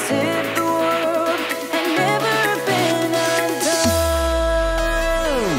as if the world had never been undone.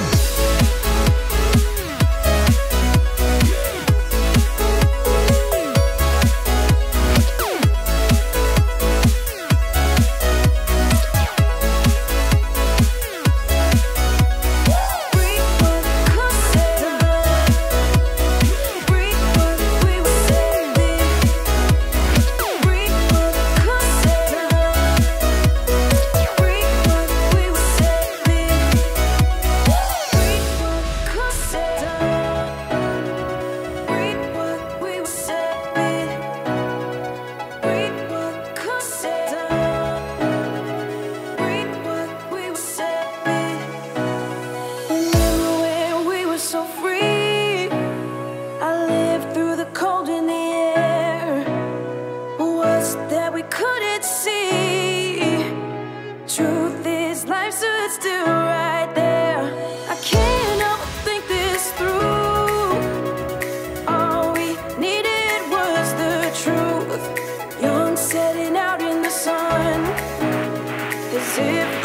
That we couldn't see. Truth is, life stood still right there. I can't help but think this through. All we needed was the truth. Young, setting out in the sun, as if